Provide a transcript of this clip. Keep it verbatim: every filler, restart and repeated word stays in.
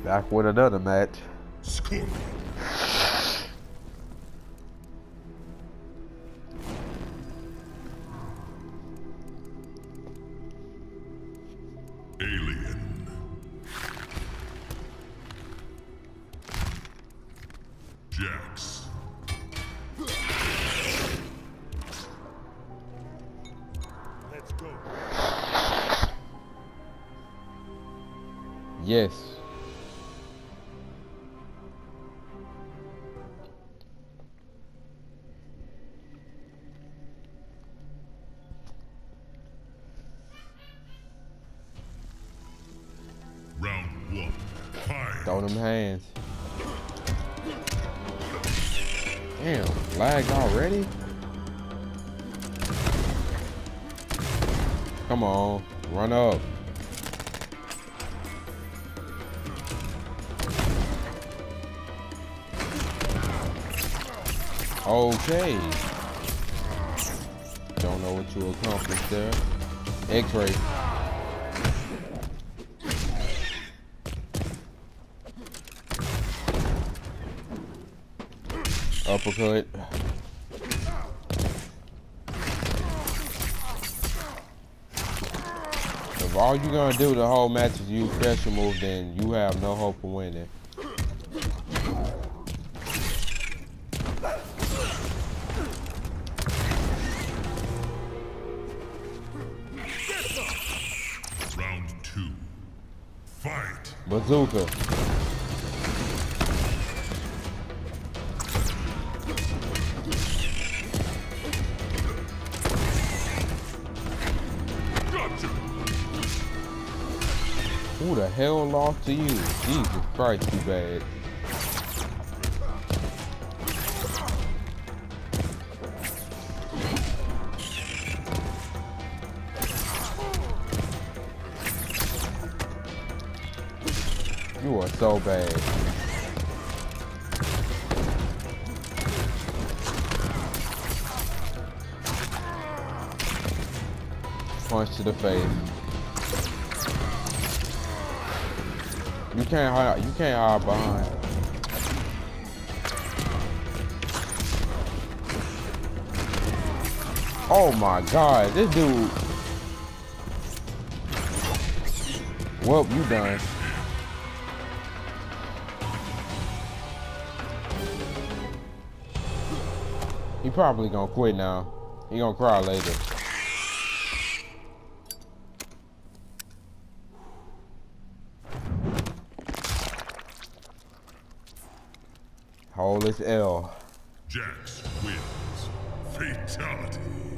Back with another match. Scorpion. Alien. Jax. Let's go. Yes. Round one. Fight. Throw them hands. Damn, lagged already? Come on, run up. Okay. Don't know what you accomplished there. X-ray. Uppercut. If all you gonna do the whole match is use special move, then you have no hope of winning. Round two. Fight. Bazooka. Who the hell lost to you? Jesus Christ, too bad. You are so bad. Punch to the face. You can't hide. You can't hide behind. Oh my God, this dude. Well, you done. He probably gonna quit now. He gonna cry later. Hold this L. Jax wins. Fatality.